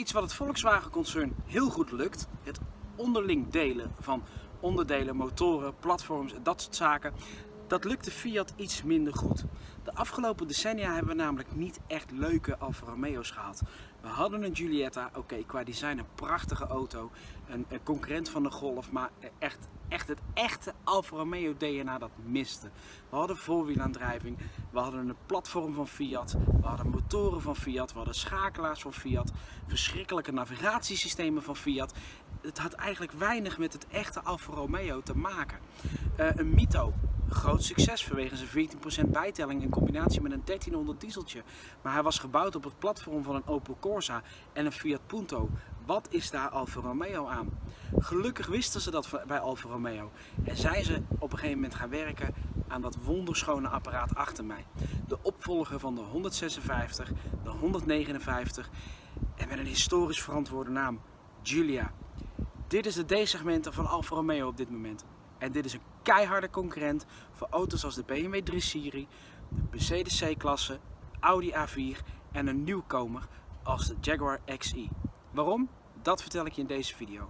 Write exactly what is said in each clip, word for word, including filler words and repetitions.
iets wat het Volkswagen-concern heel goed lukt. Het onderling delen van onderdelen, motoren, platforms en dat soort zaken. Dat lukte Fiat iets minder goed. De afgelopen decennia hebben we namelijk niet echt leuke Alfa Romeo's gehad. We hadden een Giulietta, oké, okay, qua design een prachtige auto, een, een concurrent van de Golf, maar echt, echt het echte Alfa Romeo D N A dat miste. We hadden voorwielaandrijving, we hadden een platform van Fiat, we hadden motoren van Fiat, we hadden schakelaars van Fiat, verschrikkelijke navigatiesystemen van Fiat. Het had eigenlijk weinig met het echte Alfa Romeo te maken. Uh, een Mito. Groot succes vanwege zijn veertien procent bijtelling in combinatie met een dertienhonderd dieseltje. Maar hij was gebouwd op het platform van een Opel Corsa en een Fiat Punto. Wat is daar Alfa Romeo aan? Gelukkig wisten ze dat bij Alfa Romeo. En zijn ze op een gegeven moment gaan werken aan dat wonderschone apparaat achter mij. De opvolger van de honderdzesenvijftig, de honderdnegenenvijftig en met een historisch verantwoorde naam, Giulia. Dit is de D-segmenten van Alfa Romeo op dit moment. En dit is een keiharde concurrent voor auto's als de B M W drie serie, de Mercedes C-klasse, Audi A vier en een nieuwkomer als de Jaguar X I. Waarom? Dat vertel ik je in deze video.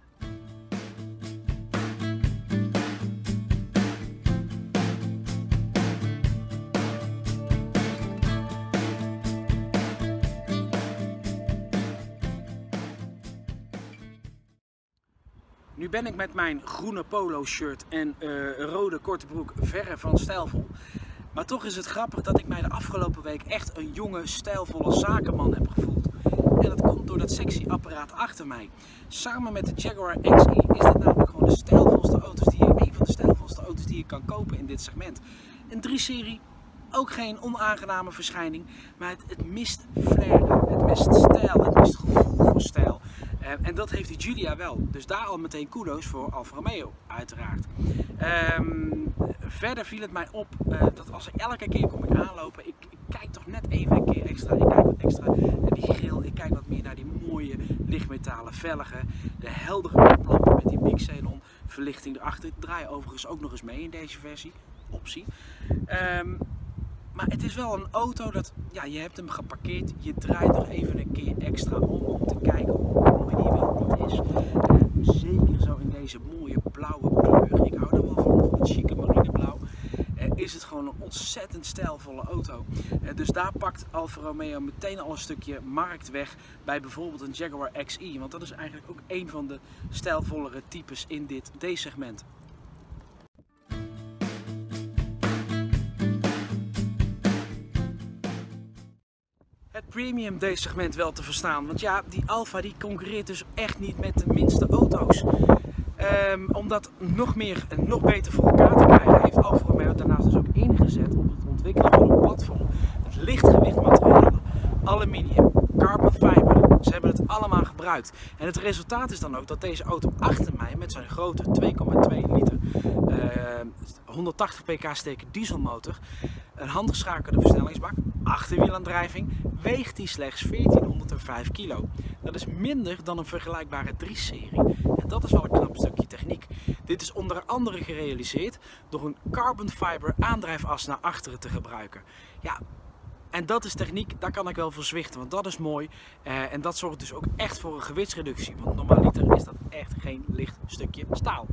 Nu ben ik met mijn groene polo shirt en uh, rode korte broek verre van stijlvol. Maar toch is het grappig dat ik mij de afgelopen week echt een jonge, stijlvolle zakenman heb gevoeld. En dat komt door dat sexy apparaat achter mij. Samen met de Jaguar X I is dit namelijk gewoon de stijlvolste auto's die je, een van de stijlvolste auto's die je kan kopen in dit segment. Een drie serie, ook geen onaangename verschijning, maar het, het mist flair, het mist stijl, het mist gevoel voor stijl. Uh, en dat heeft die Giulia wel. Dus daar al meteen kudo's voor Alfa Romeo, uiteraard. Um, verder viel het mij op uh, dat als ik elke keer kom ik aanlopen, ik, ik kijk toch net even een keer extra. Ik kijk wat extra naar die grill, ik kijk wat meer naar die mooie lichtmetalen velgen. De heldere koplampen met die Big Xenon verlichting erachter. Ik draai overigens ook nog eens mee in deze versie. Optie. Um, Maar het is wel een auto dat, ja, je hebt hem geparkeerd, je draait nog even een keer extra om om te kijken hoe mooi die wel niet is. Uh, zeker zo in deze mooie blauwe kleur, ik hou er wel van, van het chique marineblauw, uh, is het gewoon een ontzettend stijlvolle auto. Uh, dus daar pakt Alfa Romeo meteen al een stukje markt weg bij bijvoorbeeld een Jaguar X I, want dat is eigenlijk ook een van de stijlvollere types in dit D-segment. Het premium D-segment wel te verstaan, want ja, die Alfa die concurreert dus echt niet met de minste auto's. Um, om dat nog meer en nog beter voor elkaar te krijgen, heeft Alfa Romeo daarnaast dus ook ingezet op het ontwikkelen van een platform. Het lichtgewicht materialen, aluminium, carbon fiber, ze hebben het allemaal gebruikt. En het resultaat is dan ook dat deze auto achter mij met zijn grote twee komma twee liter, uh, honderdtachtig pk sterke dieselmotor, een handgeschakelde versnellingsbak, achterwielaandrijving, weegt die slechts veertienhonderdvijf kilo. Dat is minder dan een vergelijkbare drie serie. En dat is wel een knap stukje techniek. Dit is onder andere gerealiseerd door een carbon fiber aandrijfas naar achteren te gebruiken. Ja, en dat is techniek, daar kan ik wel voor zwichten, want dat is mooi. Uh, en dat zorgt dus ook echt voor een gewichtsreductie. Want normaliter is dat echt geen licht stukje staal.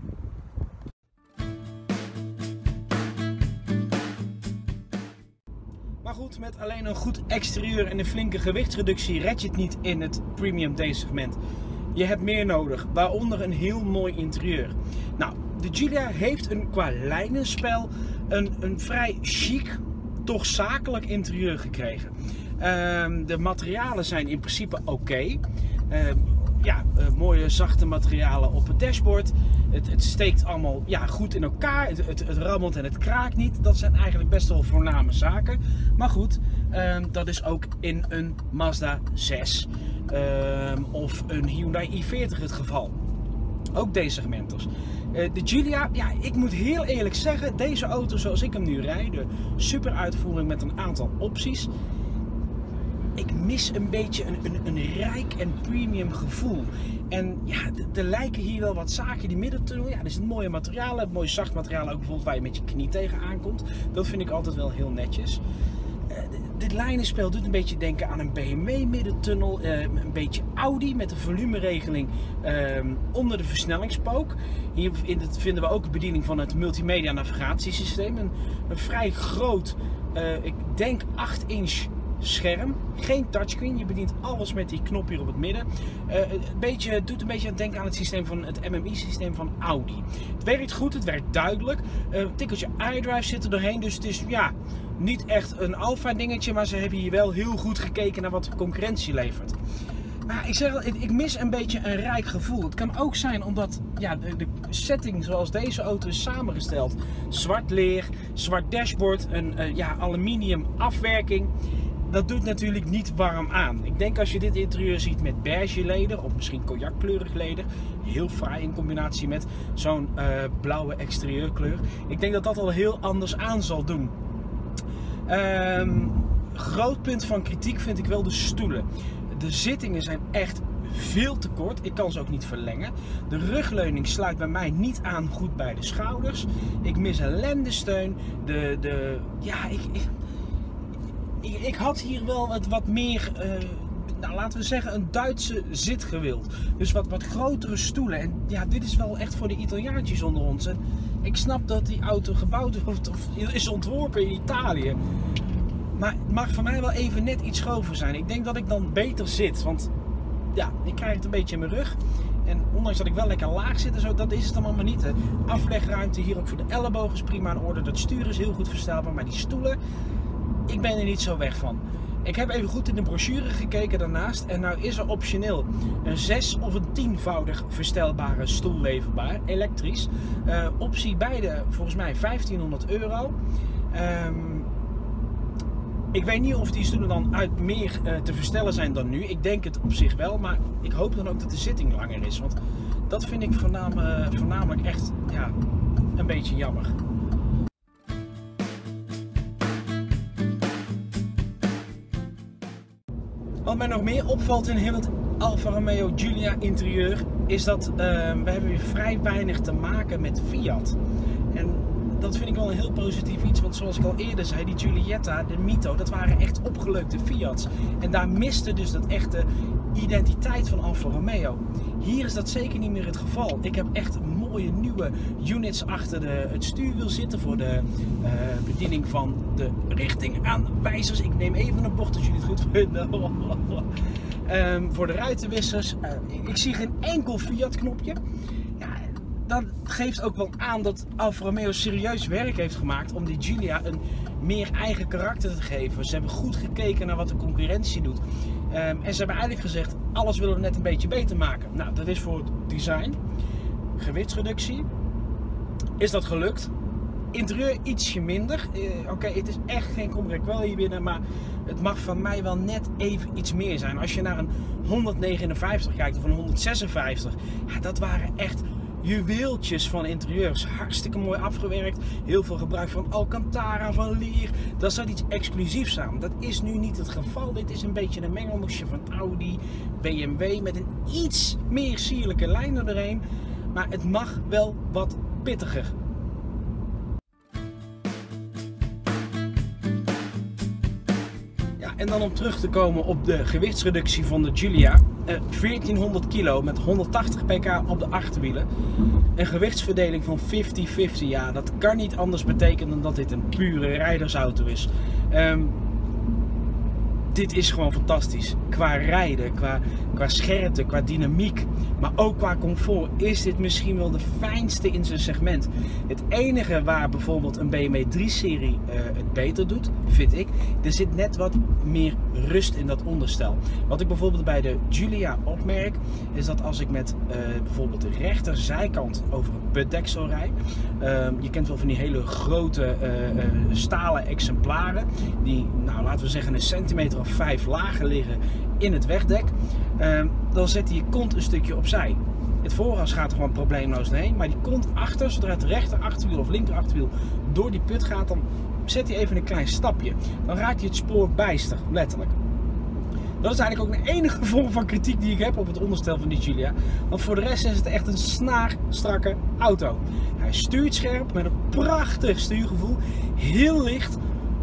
Maar goed, met alleen een goed exterieur en een flinke gewichtsreductie red je het niet in het premium D-segment. Je hebt meer nodig, waaronder een heel mooi interieur. Nou, de Giulia heeft een, qua lijnenspel een, een vrij chic, toch zakelijk interieur gekregen. Uh, de materialen zijn in principe oké. Okay. Uh, ja, uh, mooie zachte materialen op het dashboard. Het, het steekt allemaal ja, goed in elkaar. Het, het, het rammelt en het kraakt niet. Dat zijn eigenlijk best wel voorname zaken. Maar goed, uh, dat is ook in een Mazda zes uh, of een Hyundai i veertig het geval. Ook D-segmenters. Uh, de Giulia, ja, ik moet heel eerlijk zeggen, deze auto zoals ik hem nu rijd, de super uitvoering met een aantal opties. Ik mis een beetje een, een, een rijk en premium gevoel. En ja, er lijken hier wel wat zaken die middentunnel. Ja, er is een mooie materiaal, het mooie zacht materiaal ook bijvoorbeeld waar je met je knie tegen aankomt. Dat vind ik altijd wel heel netjes. dit lijnenspel doet een beetje denken aan een B M W middentunnel, uh, een beetje Audi met een volumeregeling uh, onder de versnellingspook. Hier vinden we ook de bediening van het multimedia navigatiesysteem. Een, een vrij groot, uh, ik denk acht inch scherm, geen touchscreen, je bedient alles met die knop hier op het midden. Uh, een beetje, het doet een beetje aan denken aan het systeem van het M M I-systeem van Audi. Het werkt goed, het werkt duidelijk. Uh, een tikkeltje iDrive zit er doorheen, dus het is ja, niet echt een alpha dingetje, maar ze hebben hier wel heel goed gekeken naar wat de concurrentie levert. Maar ik zeg al, ik mis een beetje een rijk gevoel. Het kan ook zijn omdat ja, de, de setting zoals deze auto is samengesteld. Zwart leer, zwart dashboard, een uh, ja, aluminium afwerking. Dat doet natuurlijk niet warm aan. Ik denk als je dit interieur ziet met beige leder of misschien cognackleurig leder. Heel fraai in combinatie met zo'n uh, blauwe exterieurkleur. Ik denk dat dat al heel anders aan zal doen. Um, groot punt van kritiek vind ik wel de stoelen. De zittingen zijn echt veel te kort. Ik kan ze ook niet verlengen. De rugleuning sluit bij mij niet aan goed bij de schouders. Ik mis een lendensteun. De, de, ja, ik, ik, ik, ik had hier wel het wat meer, uh, nou, laten we zeggen, een Duitse zit gewild. Dus wat, wat grotere stoelen. En ja, dit is wel echt voor de Italiaantjes onder ons. En ik snap dat die auto gebouwd wordt of is ontworpen in Italië. Maar het mag voor mij wel even net iets schover zijn. Ik denk dat ik dan beter zit. Want ja, ik krijg het een beetje in mijn rug. En ondanks dat ik wel lekker laag zit en zo, dat is het dan allemaal niet. De aflegruimte hier ook voor de ellebogen is prima in orde. Dat stuur is heel goed verstelbaar. Maar die stoelen, ik ben er niet zo weg van. Ik heb even goed in de brochure gekeken daarnaast. En nou is er optioneel een zes of een tienvoudig verstelbare stoel leverbaar. Elektrisch. Uh, optie beide volgens mij vijftienhonderd euro. Um, Ik weet niet of die stoelen dan uit meer uh, te verstellen zijn dan nu. Ik denk het op zich wel, maar ik hoop dan ook dat de zitting langer is. Want dat vind ik voornam, uh, voornamelijk echt ja, een beetje jammer. Wat mij nog meer opvalt in heel het Alfa Romeo Giulia interieur is dat uh, we hebben weer vrij weinig te maken met Fiat. En dat vind ik wel een heel positief iets, want zoals ik al eerder zei, die Giulietta, de Mito, dat waren echt opgeleukte Fiat's. En daar miste dus dat echte identiteit van Alfa Romeo. Hier is dat zeker niet meer het geval. Ik heb echt mooie nieuwe units achter de, het stuurwiel zitten voor de uh, bediening van de richtingaanwijzers. Ik neem even een bocht als jullie het goed vinden. um, voor de ruitenwissers. Uh, ik zie geen enkel Fiat knopje. Dat geeft ook wel aan dat Alfa Romeo serieus werk heeft gemaakt om die Giulia een meer eigen karakter te geven. Ze hebben goed gekeken naar wat de concurrentie doet. Um, en ze hebben eigenlijk gezegd, alles willen we net een beetje beter maken. Nou, dat is voor het design. Gewichtsreductie. Is dat gelukt? Interieur ietsje minder. Uh, Oké, okay, het is echt geen Combrek wel hier binnen, maar het mag van mij wel net even iets meer zijn. Als je naar een honderdnegenenvijftig kijkt of een honderdzesenvijftig, ja, dat waren echt juweeltjes van interieurs, hartstikke mooi afgewerkt, heel veel gebruik van Alcantara, van leer, daar zat iets exclusiefs aan. Dat is nu niet het geval, dit is een beetje een mengelmoesje van Audi, B M W met een iets meer sierlijke lijn er doorheen, maar het mag wel wat pittiger. En dan om terug te komen op de gewichtsreductie van de Giulia. Uh, veertienhonderd kilo met honderdtachtig pk op de achterwielen. Een gewichtsverdeling van vijftig vijftig. Ja, dat kan niet anders betekenen dan dat dit een pure rijdersauto is. Um, dit is gewoon fantastisch. Qua rijden, qua, qua scherpte, qua dynamiek, maar ook qua comfort is dit misschien wel de fijnste in zijn segment. Het enige waar bijvoorbeeld een B M W drie serie uh, het beter doet, vind ik, er zit net wat meer rust in dat onderstel. Wat ik bijvoorbeeld bij de Giulia opmerk, is dat als ik met uh, bijvoorbeeld de rechterzijkant over een putdeksel rijd, uh, je kent wel van die hele grote uh, uh, stalen exemplaren, die, nou laten we zeggen, een centimeter of vijf lager liggen in het wegdek, uh, dan zet hij je kont een stukje opzij. Het voorras gaat er gewoon probleemloos doorheen, maar die kont achter, zodra het rechter achterwiel of linker achterwiel door die put gaat, dan zet hij even een klein stapje. Dan raakt hij het spoor bijster, letterlijk. Dat is eigenlijk ook de enige vorm van kritiek die ik heb op het onderstel van die Giulia. Want voor de rest is het echt een snaarstrakke auto. Hij stuurt scherp met een prachtig stuurgevoel, heel licht,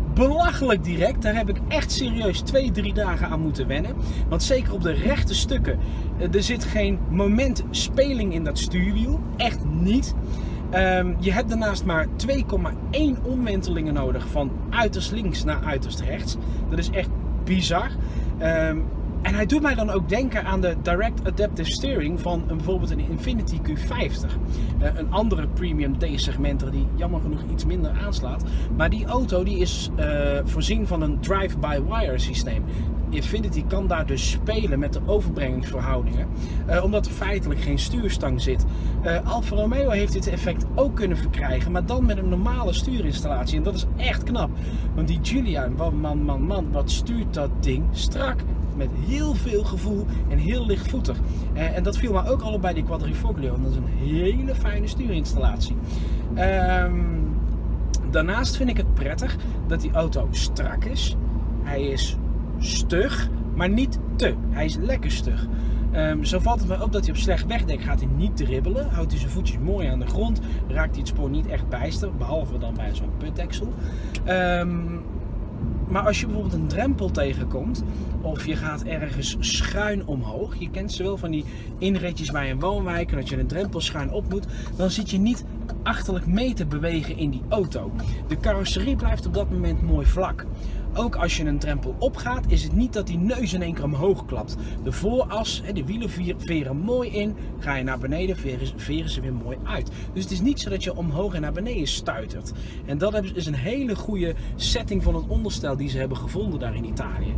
belachelijk direct. Daar heb ik echt serieus twee, drie dagen aan moeten wennen. Want zeker op de rechte stukken, er zit geen moment speling in dat stuurwiel. Echt niet. Um, je hebt daarnaast maar twee komma één omwentelingen nodig van uiterst links naar uiterst rechts. Dat is echt bizar. Um, En hij doet mij dan ook denken aan de Direct Adaptive Steering van een, bijvoorbeeld een Infiniti Q vijftig. Uh, een andere premium D-segmenter die jammer genoeg iets minder aanslaat. Maar die auto die is uh, voorzien van een drive-by-wire systeem. Infiniti kan daar dus spelen met de overbrengingsverhoudingen, uh, omdat er feitelijk geen stuurstang zit. Uh, Alfa Romeo heeft dit effect ook kunnen verkrijgen, maar dan met een normale stuurinstallatie. En dat is echt knap, want die Giulia, man, man, man, wat stuurt dat ding strak. Met heel veel gevoel en heel lichtvoetig. Uh, en dat viel me ook al op bij die Quadrifoglio. Dat is een hele fijne stuurinstallatie. Um, daarnaast vind ik het prettig dat die auto strak is. Hij is stug, maar niet te. Hij is lekker stug. Um, zo valt het me op dat hij op slecht wegdek gaat hij niet dribbelen. Houdt hij zijn voetjes mooi aan de grond. Raakt hij het spoor niet echt bijster. Behalve dan bij zo'n putdeksel. Um, Maar als je bijvoorbeeld een drempel tegenkomt, of je gaat ergens schuin omhoog, je kent ze wel van die inritjes bij een woonwijk en dat je een drempel schuin op moet, dan zit je niet achterlijk mee te bewegen in die auto. De carrosserie blijft op dat moment mooi vlak. Ook als je een drempel opgaat, is het niet dat die neus in één keer omhoog klapt. De vooras, de wielen veren mooi in, ga je naar beneden, veren, veren ze weer mooi uit. Dus het is niet zo dat je omhoog en naar beneden stuitert. En dat is een hele goede setting van het onderstel die ze hebben gevonden daar in Italië.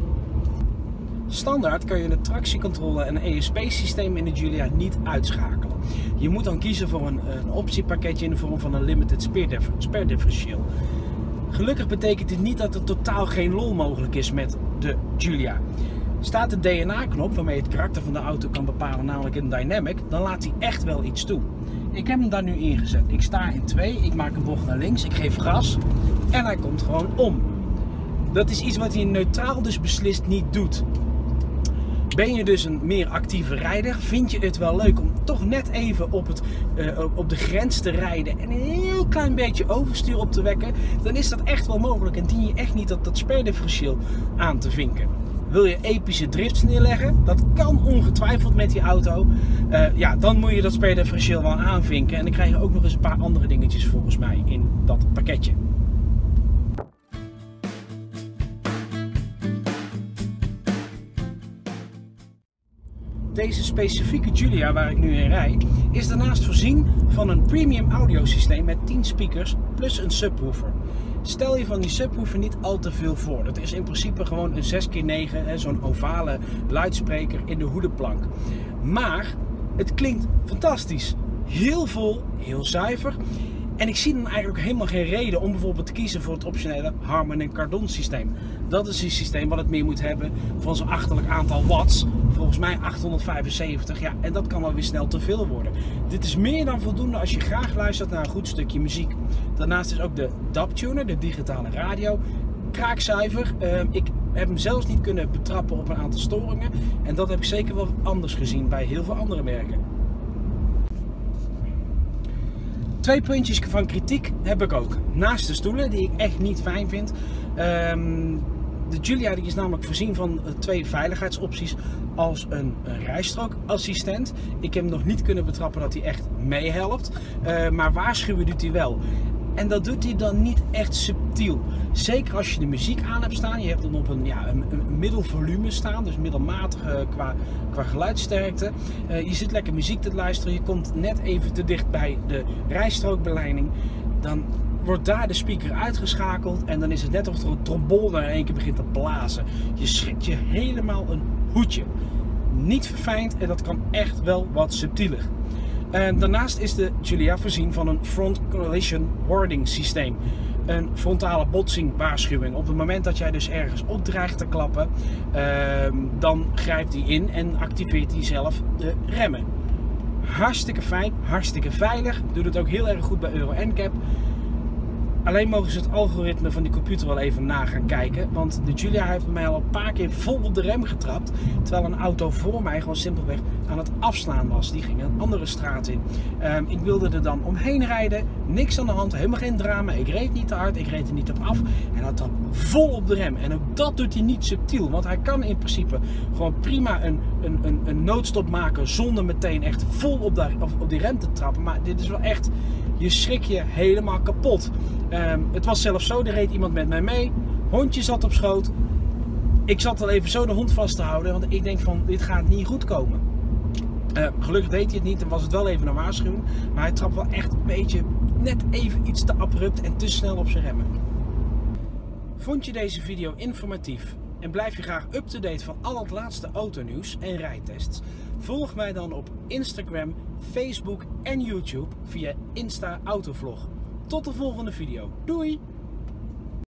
Standaard kan je de tractiecontrole en E S P-systeem in de Giulia niet uitschakelen. Je moet dan kiezen voor een, een optiepakketje in de vorm van een limited spare differential. Gelukkig betekent dit niet dat er totaal geen lol mogelijk is met de Giulia. Staat de D N A-knop waarmee je het karakter van de auto kan bepalen, namelijk een dynamic, dan laat hij echt wel iets toe. Ik heb hem daar nu ingezet. Ik sta in twee, ik maak een bocht naar links, ik geef gas en hij komt gewoon om. Dat is iets wat hij neutraal dus beslist niet doet. Ben je dus een meer actieve rijder, vind je het wel leuk om toch net even op, het, uh, op de grens te rijden en een heel klein beetje overstuur op te wekken, dan is dat echt wel mogelijk en dien je echt niet dat, dat sperdifferentieel aan te vinken. Wil je epische drifts neerleggen? Dat kan ongetwijfeld met die auto. Uh, ja, dan moet je dat sperdifferentieel wel aanvinken en dan krijg je ook nog eens een paar andere dingetjes volgens mij in dat pakketje. Deze specifieke Giulia waar ik nu in rijd, is daarnaast voorzien van een premium audiosysteem met tien speakers plus een subwoofer. Stel je van die subwoofer niet al te veel voor. Dat is in principe gewoon een zes keer negen, zo'n ovale luidspreker in de hoedenplank. Maar het klinkt fantastisch. Heel vol, heel zuiver. En ik zie dan eigenlijk helemaal geen reden om bijvoorbeeld te kiezen voor het optionele Harman en Kardon systeem. Dat is een systeem wat het meer moet hebben van zo'n achterlijk aantal watts. Volgens mij achthonderdvijfenzeventig. Ja, en dat kan wel weer snel te veel worden. Dit is meer dan voldoende als je graag luistert naar een goed stukje muziek. Daarnaast is ook de D A B-tuner, de digitale radio, kraakzuiver. Uh, ik heb hem zelfs niet kunnen betrappen op een aantal storingen. En dat heb ik zeker wel anders gezien bij heel veel andere merken. Twee puntjes van kritiek heb ik ook. Naast de stoelen, die ik echt niet fijn vind. Um, de Giulia die is namelijk voorzien van twee veiligheidsopties als een, een rijstrookassistent. Ik heb hem nog niet kunnen betrappen dat hij echt meehelpt. Uh, maar waarschuwen doet hij wel. En dat doet hij dan niet echt subtiel. Zeker als je de muziek aan hebt staan. Je hebt hem op een, ja, een, een middelvolume staan. Dus middelmatig uh, qua, qua geluidsterkte. Uh, je zit lekker muziek te luisteren. Je komt net even te dicht bij de rijstrookbeleiding. Dan wordt daar de speaker uitgeschakeld. En dan is het net of er een trombone in één keer begint te blazen. Je schrikt je helemaal een hoedje. Niet verfijnd en dat kan echt wel wat subtieler. En daarnaast is de Giulia voorzien van een Front Collision Warning systeem. Een frontale botsing waarschuwing. Op het moment dat jij dus ergens op dreigt te klappen, uh, dan grijpt hij in en activeert hij zelf de remmen. Hartstikke fijn, hartstikke veilig. Doet het ook heel erg goed bij Euro N C A P. Alleen mogen ze het algoritme van die computer wel even na gaan kijken. Want de Giulia heeft bij mij al een paar keer vol op de rem getrapt. Terwijl een auto voor mij gewoon simpelweg aan het afslaan was. Die ging een andere straat in. Um, ik wilde er dan omheen rijden. Niks aan de hand. Helemaal geen drama. Ik reed niet te hard. Ik reed er niet op af. En hij trap vol op de rem. En ook dat doet hij niet subtiel. Want hij kan in principe gewoon prima een, een, een, een noodstop maken. Zonder meteen echt vol op, de, op, op die rem te trappen. Maar dit is wel echt... Je schrik je helemaal kapot. Um, het was zelfs zo, er reed iemand met mij mee. Hondje zat op schoot. Ik zat al even zo de hond vast te houden. Want ik denk van, dit gaat niet goed komen. Uh, gelukkig deed hij het niet en was het wel even een waarschuwing. Maar hij trapt wel echt een beetje, net even iets te abrupt en te snel op zijn remmen. Vond je deze video informatief? En blijf je graag up-to-date van al het laatste autonieuws en rijtests? Volg mij dan op Instagram, Facebook en YouTube via Insta Autovlog. Tot de volgende video. Doei!